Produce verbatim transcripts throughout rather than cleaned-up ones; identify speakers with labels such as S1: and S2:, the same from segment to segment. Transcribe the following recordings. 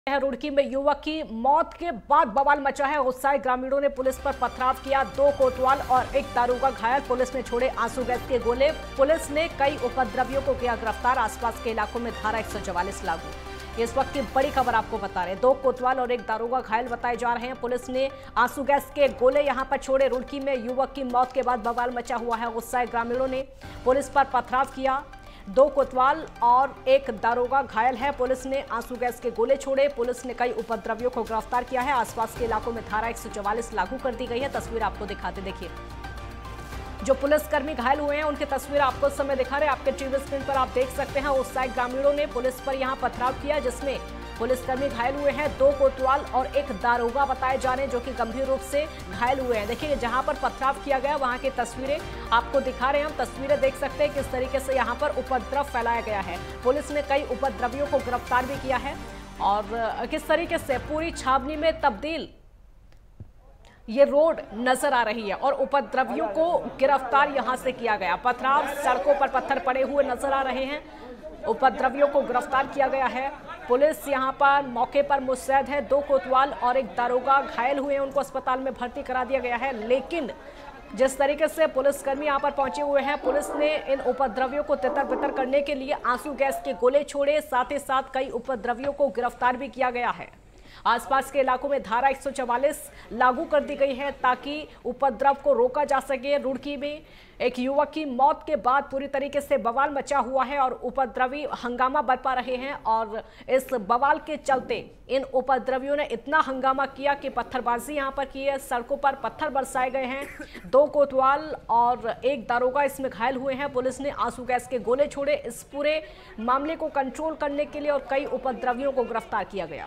S1: रुड़की में युवक की मौत के बाद बवाल मचा है। गुस्साए ग्रामीणों ने पुलिस पर पथराव किया। दो कोतवाल और एक दारोगा घायल। पुलिस ने छोड़े आंसू गैस के गोले। पुलिस ने कई उपद्रवियों को किया गिरफ्तार। आसपास के इलाकों में धारा एक सौ चवालीस लागू। इस वक्त की बड़ी खबर आपको बता रहे हैं। दो कोतवाल और एक दारोगा घायल बताए जा रहे हैं। पुलिस ने आंसू गैस के गोले यहां पर छोड़े। रुड़की में युवक की मौत के बाद बवाल मचा हुआ है। गुस्साए ग्रामीणों ने पुलिस पर पथराव किया। दो कोतवाल और एक दारोगा घायल है। पुलिस ने आंसू गैस के गोले छोड़े। पुलिस ने कई उपद्रवियों को गिरफ्तार किया है। आसपास के इलाकों में धारा एक सौ चवालीस लागू कर दी गई है। तस्वीर आपको दिखाते देखिए, जो पुलिसकर्मी घायल हुए हैं उनकी तस्वीर आपको इस समय दिखा रहे हैं। आपके टीवी स्क्रीन पर आप देख सकते हैं। उस साइड ग्रामीणों ने पुलिस पर यहां पथराव किया जिसमें पुलिसकर्मी घायल हुए हैं। दो कोतवाल और एक दारोगा बताए जा रहे हैं जो कि गंभीर रूप से घायल हुए हैं। देखिए, जहां पर पथराव किया गया वहां की तस्वीरें आपको दिखा रहे हैं। हम तस्वीरें देख सकते हैं किस तरीके से यहां पर उपद्रव फैलाया गया है। पुलिस ने कई उपद्रवियों को गिरफ्तार भी किया है और किस तरीके से पूरी छावनी में तब्दील ये रोड नजर आ रही है और उपद्रवियों को गिरफ्तार यहां से किया गया। पथराव, सड़कों पर पत्थर पड़े हुए नजर आ रहे हैं। उपद्रवियों को गिरफ्तार किया गया है। पुलिस यहां पर मौके पर मुस्तैद है। दो कोतवाल और एक दारोगा घायल हुए हैं, उनको अस्पताल में भर्ती करा दिया गया है। लेकिन जिस तरीके से पुलिसकर्मी यहां पर पहुंचे हुए हैं, पुलिस ने इन उपद्रवियों को तितर बितर करने के लिए आंसू गैस के गोले छोड़े। साथ ही साथ कई उपद्रवियों को गिरफ्तार भी किया गया है। आसपास के इलाकों में धारा एक सौ चवालीस लागू कर दी गई है ताकि उपद्रव को रोका जा सके। रुड़की में एक युवक की मौत के बाद पूरी तरीके से बवाल मचा हुआ है और उपद्रवी हंगामा बरपा रहे हैं और इस बवाल के चलते इन उपद्रवियों ने इतना हंगामा किया कि पत्थरबाजी यहां पर की है। सड़कों पर पत्थर बरसाए गए हैं। दो कोतवाल और एक दारोगा इसमें घायल हुए हैं। पुलिस ने आंसू गैस के गोले छोड़े। इस पूरे मामले को कंट्रोल करने के लिए और कई उपद्रवियों को गिरफ्तार किया गया।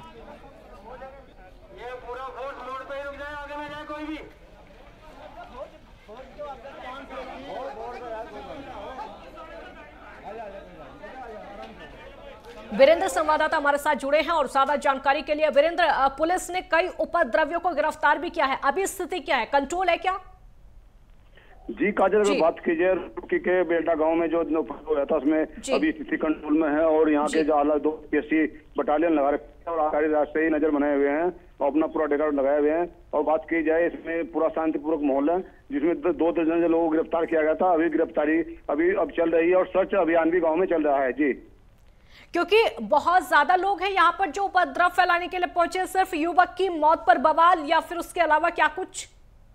S1: वीरेंद्र संवाददाता हमारे साथ जुड़े हैं और ज्यादा जानकारी के लिए। वीरेंद्र, पुलिस ने कई उपद्रवियों को गिरफ्तार भी किया है। अभी स्थिति क्या है, कंट्रोल है क्या?
S2: जी काजल, अगर बात की जाए रुड़की के बेल्टा गांव में जो हुआ था उसमें अभी स्थिति कंट्रोल में है और यहाँ के जो आला दो पीएससी बटालियन लगा रखे हैं और आकारी रास्ते ही नजर बनाए हुए हैं और अपना पूरा डेरा लगाए हुए हैं। और बात की जाए इसमें पूरा शांतिपूर्वक माहौल है जिसमें दो दर्जन लोगों को गिरफ्तार किया गया था। अभी गिरफ्तारी अभी अब चल रही है और सर्च अभियान भी गाँव में चल रहा है। जी,
S1: क्योंकि बहुत ज्यादा लोग हैं यहाँ पर जो उपद्रव फैलाने के लिए पहुंचे। सिर्फ युवक की मौत पर बवाल या फिर उसके अलावा क्या कुछ?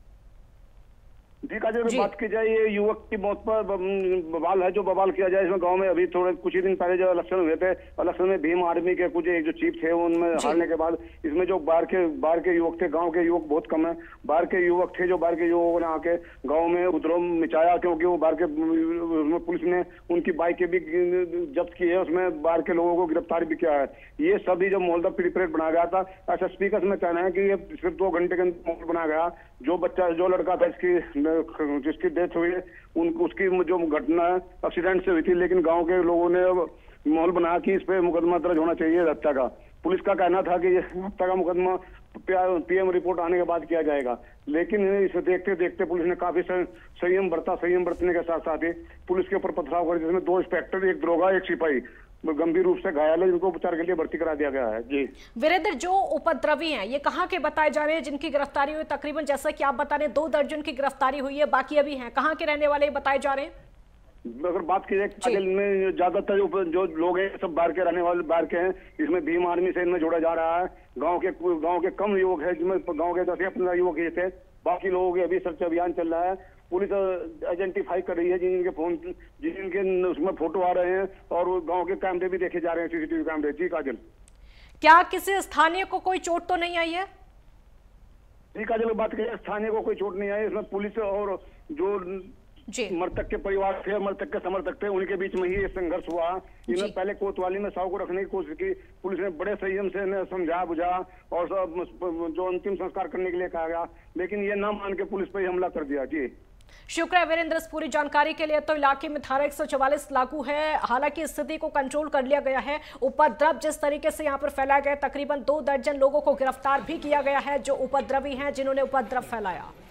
S2: जी काजल, बात की जाए ये युवक की मौत पर बवाल है जो बवाल किया जाए इसमें गांव में अभी थोड़े कुछ ही दिन पहले जो इलेक्शन हुए थे, इलेक्शन में भीम आर्मी के कुछ एक जो चीफ थे उनमें हारने के बाद इसमें जो बाहर के बाहर के युवक थे, गांव के युवक बहुत कम है, बाहर के युवक थे जो बाहर के युवकों ने आके गांव में उपद्रव मचाया क्योंकि वो बाहर के उसमें पुलिस ने उनकी बाइकें भी जब्त की है, उसमें बाहर के लोगों को गिरफ्तार भी किया है। ये सभी जो माहौल प्रिपरेट बनाया गया था। एसएसपी का इसमें कहना है कि ये सिर्फ दो घंटे के अंदर माहौल बनाया गया। जो बच्चा जो लड़का था इसकी जिसकी डेथ हुई है उन उसकी जो घटना एक्सीडेंट से हुई थी, लेकिन गांव के लोगों ने माहौल बनाया कि इस पे मुकदमा दर्ज होना चाहिए हत्या का। पुलिस का कहना था कि हत्या का मुकदमा पीएम रिपोर्ट आने के बाद किया जाएगा, लेकिन इसे देखते देखते पुलिस ने काफी संयम बरता। संयम बरतने के साथ साथ ही पुलिस के ऊपर पथराव कर जिसमें दो इंस्पेक्टर, एक दरोगा, एक सिपाही गंभीर रूप से घायल है जिनको उपचार के लिए भर्ती करा दिया गया है। जी
S1: वीरेंद्र, जो उपद्रवी हैं ये कहाँ के बताए जा रहे हैं जिनकी गिरफ्तारी हुई? तकरीबन जैसा कि आप बता रहे हैं दो दर्जन की गिरफ्तारी हुई है, बाकी अभी हैं। कहाँ के रहने वाले बताए जा रहे हैं?
S2: अगर बात की जाए में ज्यादातर जो लोग हैं सब बाहर के रहने वाले बाहर के हैं। इसमें भीम आर्मी से इनमें जोड़ा जा रहा है। गांव के गांव के कम युवक है जिसमें गांव के दस या पंद्रह युवक ये थे। बाकी लोगों के अभी सर्च अभियान चल रहा है। पुलिस आइडेंटिफाई कर रही है जिनके फोन जिनके उसमें फोटो आ रहे हैं और गांव के कैमरे भी देखे जा रहे हैं, सीसीटीवी कैमरे। जी काजल,
S1: क्या किसी स्थानीय को कोई चोट तो नहीं आई है?
S2: जी काजल, बात करें स्थानीय को कोई चोट नहीं आई। इसमें पुलिस और जो मृतक के परिवार थे, मृतक के समर्थक थे, उनके बीच में ही संघर्ष हुआ। इन्होंने पहले कोतवाली में साव को रखने की कोशिश की। पुलिस ने बड़े संयम से समझा बुझा और जो अंतिम संस्कार करने के लिए कहा गया, लेकिन ये ना मान के पुलिस पर हमला कर दिया। जी
S1: शुक्रिया वीरेंद्र इस पूरी जानकारी के लिए। तो इलाके में धारा एक सौ चवालीस लागू है। हालांकि स्थिति को कंट्रोल कर लिया गया है। उपद्रव जिस तरीके से यहां पर फैलाया गया, तकरीबन दो दर्जन लोगों को गिरफ्तार भी किया गया है जो उपद्रवी हैं जिन्होंने उपद्रव फैलाया।